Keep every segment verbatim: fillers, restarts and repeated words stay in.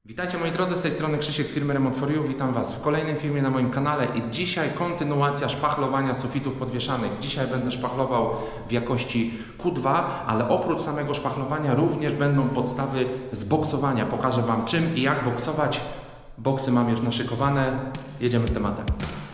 Witajcie moi drodzy, z tej strony Krzysiek z firmy Remont for You. Witam Was w kolejnym filmie na moim kanale i dzisiaj kontynuacja szpachlowania sufitów podwieszanych. Dzisiaj będę szpachlował w jakości Q dwa, ale oprócz samego szpachlowania również będą podstawy z boksowania. Pokażę Wam czym i jak boksować. Boksy mam już naszykowane, jedziemy z tematem.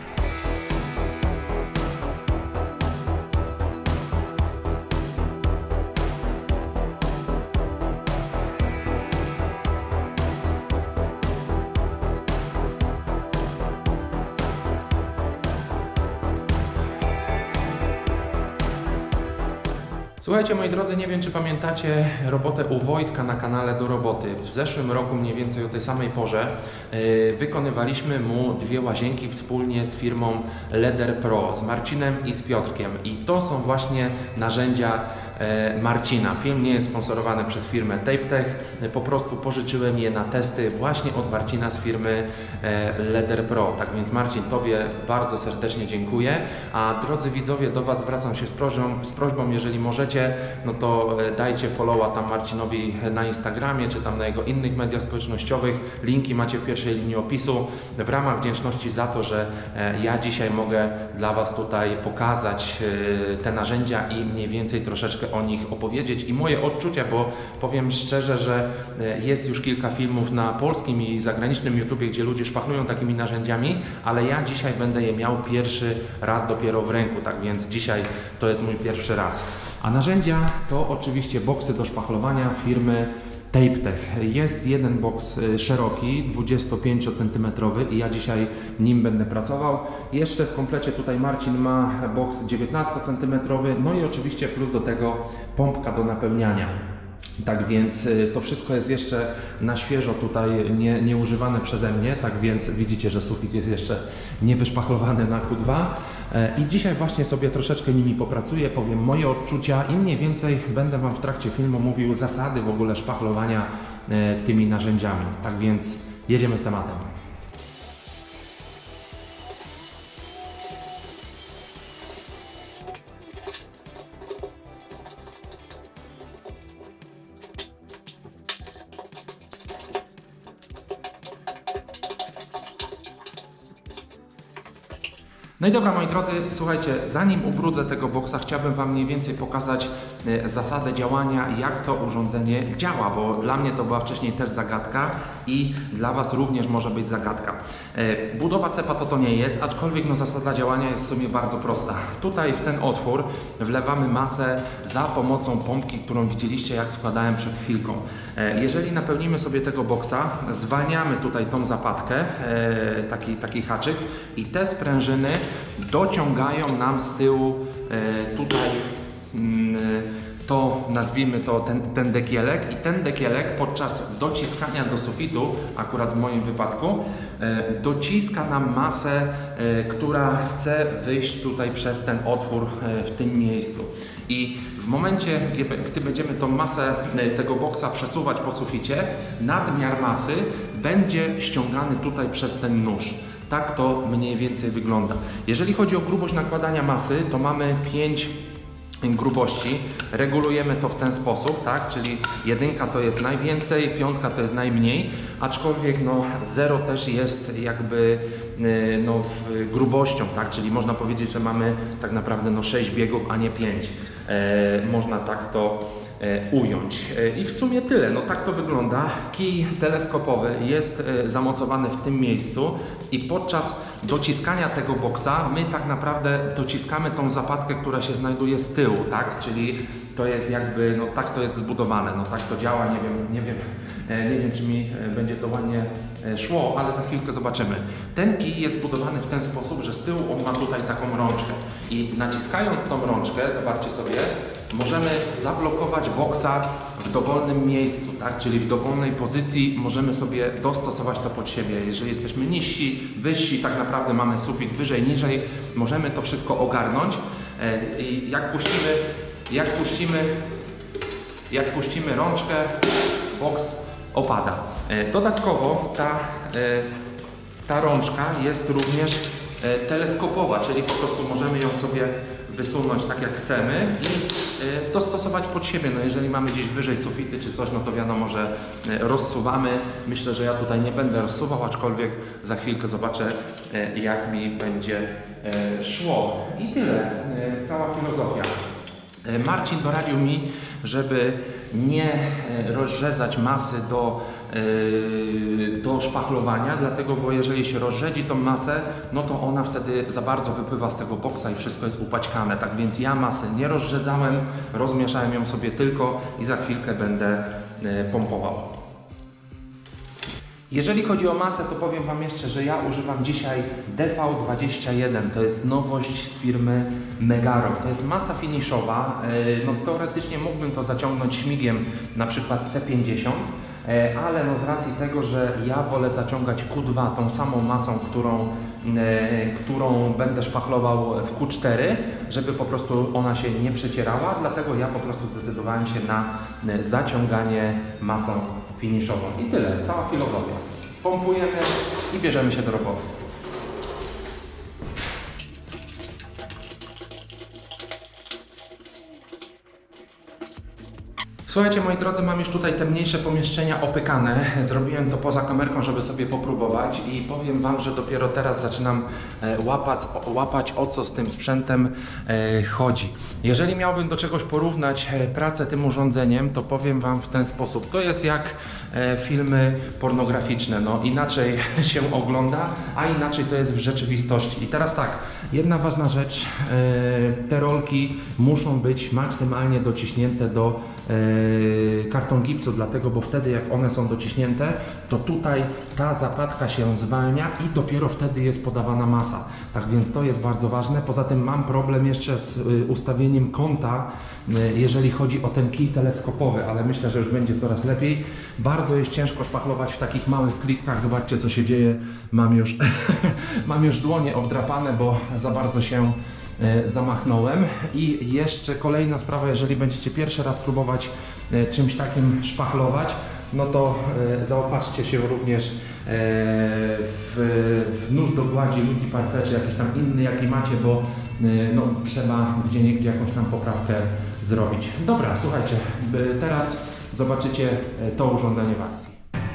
Słuchajcie moi drodzy, nie wiem czy pamiętacie robotę u Wojtka na kanale Do Roboty. W zeszłym roku mniej więcej o tej samej porze yy, wykonywaliśmy mu dwie łazienki wspólnie z firmą Leder Pro, z Marcinem i z Piotrkiem. I to są właśnie narzędzia yy, Marcina. Film nie jest sponsorowany przez firmę TapeTech, yy, po prostu pożyczyłem je na testy właśnie od Marcina z firmy yy, Leder Pro. Tak więc Marcin, Tobie bardzo serdecznie dziękuję, a drodzy widzowie, do Was zwracam się z prośbą, z prośbą jeżeli możecie, no to dajcie followa tam Marcinowi na Instagramie, czy tam na jego innych mediach społecznościowych. Linki macie w pierwszej linii opisu. W ramach wdzięczności za to, że ja dzisiaj mogę dla Was tutaj pokazać te narzędzia i mniej więcej troszeczkę o nich opowiedzieć i moje odczucia, bo powiem szczerze, że jest już kilka filmów na polskim i zagranicznym YouTubie, gdzie ludzie szpachlują takimi narzędziami, ale ja dzisiaj będę je miał pierwszy raz dopiero w ręku, tak więc dzisiaj to jest mój pierwszy raz. A narzędzia to oczywiście boksy do szpachlowania firmy TapeTech. Jest jeden boks szeroki, dwudziestopięciocentymetrowy i ja dzisiaj nim będę pracował. Jeszcze w komplecie tutaj Marcin ma boks dziewiętnastocentymetrowy, no i oczywiście plus do tego pompka do napełniania. Tak więc to wszystko jest jeszcze na świeżo tutaj nie, nie używane przeze mnie, tak więc widzicie, że sufit jest jeszcze nie wyszpachlowany na Q dwa i dzisiaj właśnie sobie troszeczkę nimi popracuję, powiem moje odczucia i mniej więcej będę Wam w trakcie filmu mówił zasady w ogóle szpachlowania tymi narzędziami. Tak więc jedziemy z tematem. No i dobra moi drodzy, słuchajcie, zanim ubrudzę tego boksa, chciałbym Wam mniej więcej pokazać e, zasadę działania, jak to urządzenie działa, bo dla mnie to była wcześniej też zagadka i dla Was również może być zagadka. E, budowa cepa to to nie jest, aczkolwiek no, zasada działania jest w sumie bardzo prosta. Tutaj w ten otwór wlewamy masę za pomocą pompki, którą widzieliście jak składałem przed chwilką. E, jeżeli napełnimy sobie tego boksa, zwalniamy tutaj tą zapadkę, e, taki, taki haczyk i te sprężyny dociągają nam z tyłu e, tutaj mm, to nazwijmy to ten, ten dekielek i ten dekielek podczas dociskania do sufitu, akurat w moim wypadku, e, dociska nam masę, e, która chce wyjść tutaj przez ten otwór e, w tym miejscu. I w momencie, gdy będziemy tą masę e, tego boksa przesuwać po suficie, nadmiar masy będzie ściągany tutaj przez ten nóż. Tak to mniej więcej wygląda. Jeżeli chodzi o grubość nakładania masy, to mamy pięć grubości. Regulujemy to w ten sposób, tak? Czyli jedynka to jest najwięcej, piątka to jest najmniej, aczkolwiek no zero też jest jakby no, w grubością, tak? Czyli można powiedzieć, że mamy tak naprawdę no sześć biegów, a nie pięć. E, można tak to ująć. I w sumie tyle, no tak to wygląda. Kij teleskopowy jest zamocowany w tym miejscu i podczas dociskania tego boksa my tak naprawdę dociskamy tą zapadkę, która się znajduje z tyłu, tak? Czyli to jest jakby, no tak to jest zbudowane, no tak to działa, nie wiem, nie wiem, nie wiem czy mi będzie to ładnie szło, ale za chwilkę zobaczymy. Ten kij jest zbudowany w ten sposób, że z tyłu on ma tutaj taką rączkę i naciskając tą rączkę, zobaczcie sobie, możemy zablokować boksa w dowolnym miejscu, tak? Czyli w dowolnej pozycji możemy sobie dostosować to pod siebie. Jeżeli jesteśmy niżsi, wyżsi, tak naprawdę mamy sufit wyżej, niżej, możemy to wszystko ogarnąć i jak puścimy, jak puścimy, jak puścimy rączkę, boks opada. Dodatkowo ta, ta rączka jest również teleskopowa, czyli po prostu możemy ją sobie wysunąć tak jak chcemy i dostosować pod siebie. No jeżeli mamy gdzieś wyżej sufity czy coś, no to wiadomo, że rozsuwamy. Myślę, że ja tutaj nie będę rozsuwał, aczkolwiek za chwilkę zobaczę, jak mi będzie szło. I tyle. Cała filozofia. Marcin doradził mi, żeby nie rozrzedzać masy do, do szpachlowania, dlatego, bo jeżeli się rozrzedzi tą masę, no to ona wtedy za bardzo wypływa z tego boksa i wszystko jest upaćkane. Tak więc ja masy nie rozrzedzałem, rozmieszałem ją sobie tylko i za chwilkę będę pompował. Jeżeli chodzi o masę, to powiem Wam jeszcze, że ja używam dzisiaj D V dwadzieścia jeden. To jest nowość z firmy Megaro. To jest masa finiszowa. No, teoretycznie mógłbym to zaciągnąć śmigiem, na przykład C pięćdziesiąt, ale no z racji tego, że ja wolę zaciągać Q dwa tą samą masą, którą, którą będę szpachlował w Q cztery, żeby po prostu ona się nie przecierała, dlatego ja po prostu zdecydowałem się na zaciąganie masą finiszową. I tyle, cała filozofia. Pompujemy i bierzemy się do roboty. Słuchajcie, moi drodzy, mam już tutaj te mniejsze pomieszczenia opykane. Zrobiłem to poza kamerką, żeby sobie popróbować i powiem Wam, że dopiero teraz zaczynam łapać, łapać o co z tym sprzętem chodzi. Jeżeli miałbym do czegoś porównać pracę tym urządzeniem, to powiem Wam w ten sposób. To jest jak filmy pornograficzne. No, inaczej się ogląda, a inaczej to jest w rzeczywistości. I teraz tak, jedna ważna rzecz. Te rolki muszą być maksymalnie dociśnięte do karton gipsu, dlatego, bo wtedy jak one są dociśnięte, to tutaj ta zapadka się zwalnia i dopiero wtedy jest podawana masa. Tak więc to jest bardzo ważne. Poza tym mam problem jeszcze z ustawieniem kąta, jeżeli chodzi o ten kij teleskopowy, ale myślę, że już będzie coraz lepiej. Bardzo jest ciężko szpachlować w takich małych klitkach. Zobaczcie, co się dzieje. Mam już, mam już dłonie obdrapane, bo za bardzo się zamachnąłem. I jeszcze kolejna sprawa, jeżeli będziecie pierwszy raz próbować czymś takim szpachlować, no to zaopatrzcie się również w, w nóż do gładzi Luty Parfait, czy jakiś tam inny, jaki macie, bo no, trzeba gdzieniegdzie jakąś tam poprawkę zrobić. Dobra, słuchajcie, teraz zobaczycie to urządzenie w akcji.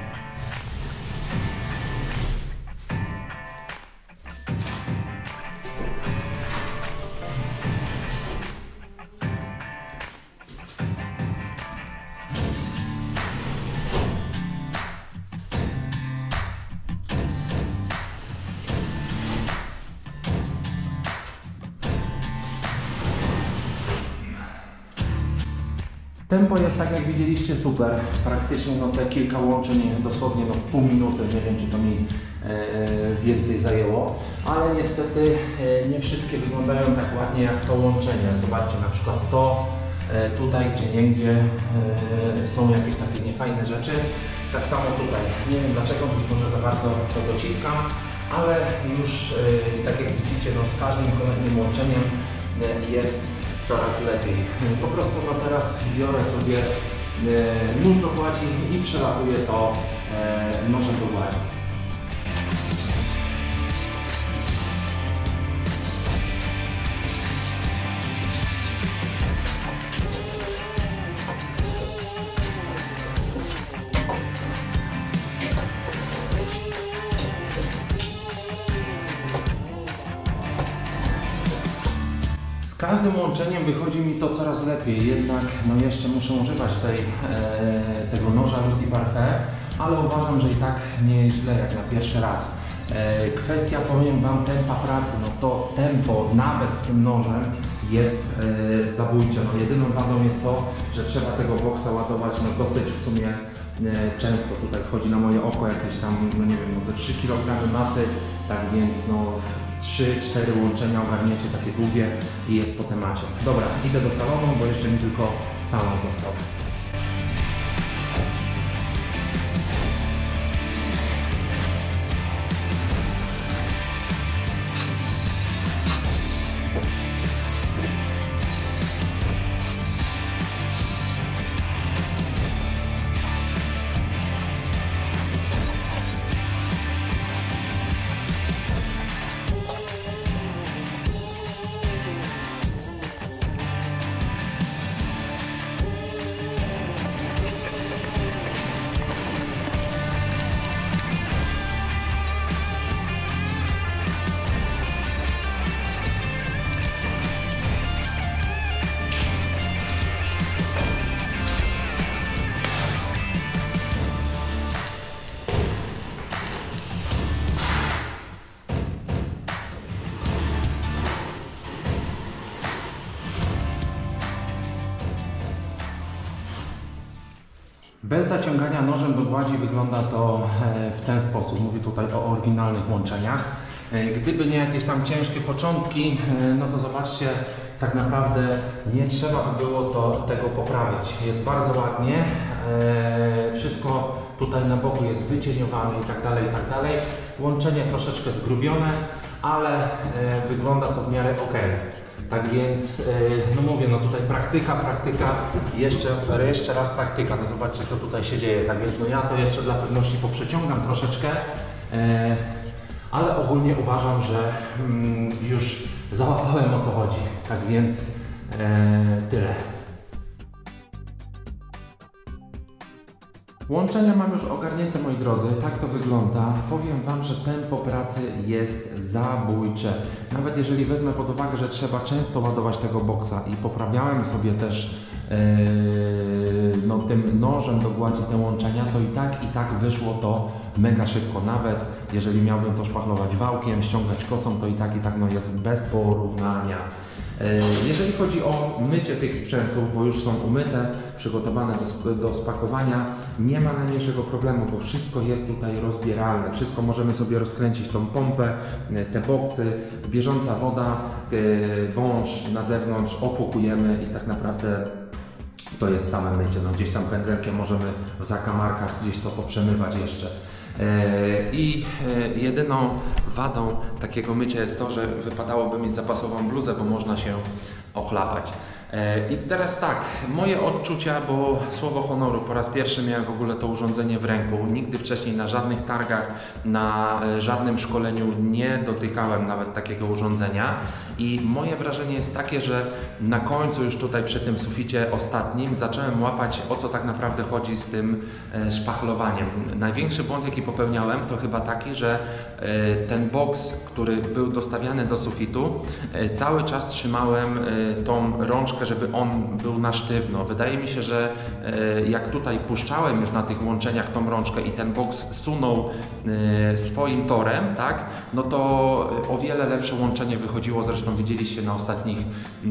Tempo jest, tak jak widzieliście, super. Praktycznie no, te kilka łączeń dosłownie no, w pół minuty, nie wiem, czy to mi e, więcej zajęło, ale niestety e, nie wszystkie wyglądają tak ładnie jak to łączenie. Zobaczcie, na przykład to e, tutaj, gdzie niegdzie e, są jakieś takie niefajne rzeczy. Tak samo tutaj. Nie wiem dlaczego, być może za bardzo to dociskam, ale już e, tak jak widzicie, no, z każdym kolejnym łączeniem e, jest coraz lepiej. Po prostu no teraz biorę sobie e, nóż do gładzi i przelatuję to e, nożem do gładzi. Z każdym łączeniem wychodzi mi to coraz lepiej, jednak no jeszcze muszę używać tej, e, tego noża Luty Parfait, ale uważam, że i tak nie jest źle jak na pierwszy raz. E, kwestia, powiem Wam, tempa pracy, no to tempo nawet z tym nożem jest e, zabójcze. No jedyną wadą jest to, że trzeba tego boksa ładować no dosyć w sumie e, często. Tutaj wchodzi na moje oko jakieś tam, no nie wiem, no ze trzy kilogramy masy, tak więc no trzy cztery łączenia ogarniecie takie długie i jest po temacie. Dobra, idę do salonu, bo jeszcze mi tylko salon został. Bez zaciągania nożem do gładzi wygląda to w ten sposób. Mówię tutaj o oryginalnych łączeniach. Gdyby nie jakieś tam ciężkie początki, no to zobaczcie, tak naprawdę nie trzeba by było to, tego poprawić. Jest bardzo ładnie, wszystko tutaj na boku jest wycieniowane i tak dalej, i tak dalej. Łączenie troszeczkę zgrubione, ale wygląda to w miarę ok. Tak więc, no mówię, no tutaj praktyka, praktyka, jeszcze raz, jeszcze raz praktyka, no zobaczcie co tutaj się dzieje. Tak więc no ja to jeszcze dla pewności poprzeciągam troszeczkę, ale ogólnie uważam, że już załapałem o co chodzi. Tak więc tyle. Łączenia mam już ogarnięte, moi drodzy, tak to wygląda. Powiem Wam, że tempo pracy jest zabójcze. Nawet jeżeli wezmę pod uwagę, że trzeba często ładować tego boksa i poprawiałem sobie też yy, no, tym nożem do gładzi te łączenia, to i tak, i tak wyszło to mega szybko. Nawet jeżeli miałbym to szpachlować wałkiem, ściągać kosą, to i tak, i tak no, jest bez porównania. Jeżeli chodzi o mycie tych sprzętów, bo już są umyte, przygotowane do, do spakowania, nie ma najmniejszego problemu, bo wszystko jest tutaj rozbieralne. Wszystko możemy sobie rozkręcić, tą pompę, te boksy, bieżąca woda, wąż na zewnątrz, opłukujemy i tak naprawdę to jest same mycie. No, gdzieś tam pędzelkiem możemy w zakamarkach gdzieś to poprzemywać jeszcze. I jedyną wadą takiego mycia jest to, że wypadałoby mieć zapasową bluzę, bo można się ochlapać. I teraz tak, moje odczucia, bo słowo honoru, po raz pierwszy miałem w ogóle to urządzenie w ręku. Nigdy wcześniej na żadnych targach, na żadnym szkoleniu nie dotykałem nawet takiego urządzenia. I moje wrażenie jest takie, że na końcu już tutaj przy tym suficie ostatnim zacząłem łapać, o co tak naprawdę chodzi z tym szpachlowaniem. Największy błąd, jaki popełniałem, to chyba taki, że ten boks, który był dostawiany do sufitu, cały czas trzymałem tą rączkę, żeby on był na sztywno. Wydaje mi się, że jak tutaj puszczałem już na tych łączeniach tą rączkę i ten boks sunął swoim torem, tak, no to o wiele lepsze łączenie wychodziło. Zresztą widzieliście na ostatnich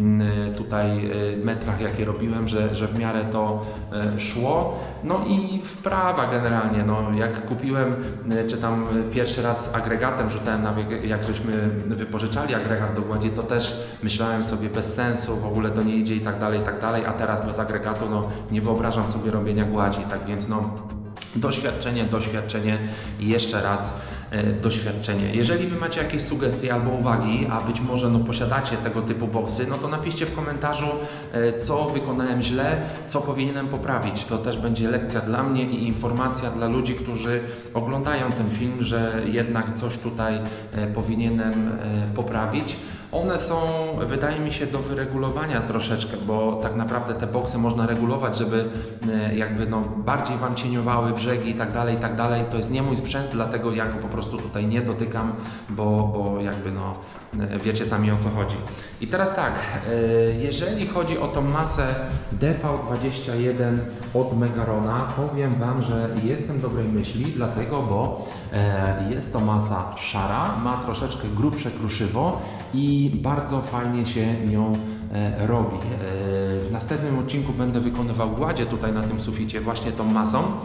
tutaj metrach, jakie robiłem, że, że w miarę to szło. No i wprawa generalnie, no jak kupiłem, czy tam pierwszy raz agregatem rzucałem na bieg, jak żeśmy wypożyczali agregat do gładzi, to też myślałem sobie bez sensu, w ogóle to nie idzie i tak dalej, i tak dalej, a teraz bez agregatu no nie wyobrażam sobie robienia gładzi, tak więc no doświadczenie, doświadczenie i jeszcze raz doświadczenie. Jeżeli Wy macie jakieś sugestie albo uwagi, a być może no, posiadacie tego typu boksy, no to napiszcie w komentarzu, co wykonałem źle, co powinienem poprawić. To też będzie lekcja dla mnie i informacja dla ludzi, którzy oglądają ten film, że jednak coś tutaj powinienem poprawić. One są, wydaje mi się, do wyregulowania troszeczkę, bo tak naprawdę te boksy można regulować, żeby jakby no bardziej Wam cieniowały brzegi i tak dalej, i tak dalej. To jest nie mój sprzęt, dlatego ja go po prostu tutaj nie dotykam, bo, bo jakby no wiecie sami, o co chodzi. I teraz tak, jeżeli chodzi o tą masę D V dwadzieścia jeden od Megarona, powiem Wam, że jestem dobrej myśli, dlatego, bo jest to masa szara, ma troszeczkę grubsze kruszywo i bardzo fajnie się nią e, robi. E, w następnym odcinku będę wykonywał gładzie tutaj na tym suficie właśnie tą masą, e,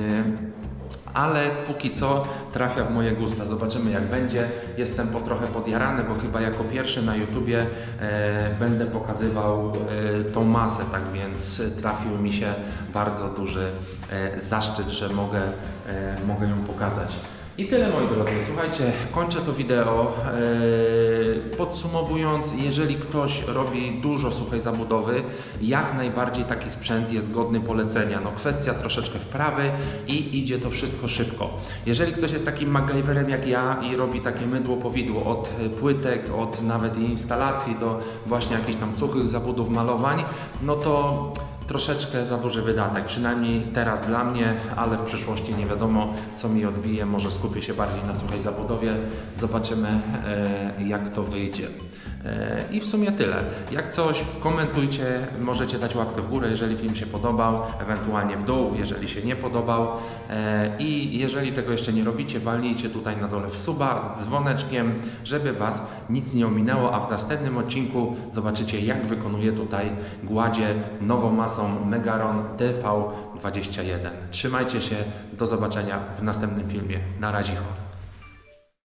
ale póki co trafia w moje gusta. Zobaczymy jak będzie. Jestem po trochę podjarany, bo chyba jako pierwszy na YouTubie e, będę pokazywał e, tą masę, tak więc trafił mi się bardzo duży e, zaszczyt, że mogę, e, mogę ją pokazać. I tyle, moi drodzy. Słuchajcie, kończę to wideo. Eee, podsumowując, jeżeli ktoś robi dużo suchej zabudowy, jak najbardziej taki sprzęt jest godny polecenia. No kwestia troszeczkę wprawy i idzie to wszystko szybko. Jeżeli ktoś jest takim MacGyverem jak ja i robi takie mydło powidło od płytek, od nawet instalacji do właśnie jakichś tam suchych zabudów, malowań, no to troszeczkę za duży wydatek, przynajmniej teraz dla mnie, ale w przyszłości nie wiadomo, co mi odbije, może skupię się bardziej na suchej zabudowie, zobaczymy e, jak to wyjdzie. E, I w sumie tyle. Jak coś, komentujcie, możecie dać łapkę w górę, jeżeli film się podobał, ewentualnie w dół, jeżeli się nie podobał. E, I jeżeli tego jeszcze nie robicie, walnijcie tutaj na dole w suba z dzwoneczkiem, żeby Was nic nie ominęło, a w następnym odcinku zobaczycie, jak wykonuję tutaj gładzie nową masą klasą Megaron T V dwadzieścia jeden. Trzymajcie się, do zobaczenia w następnym filmie. Na razie.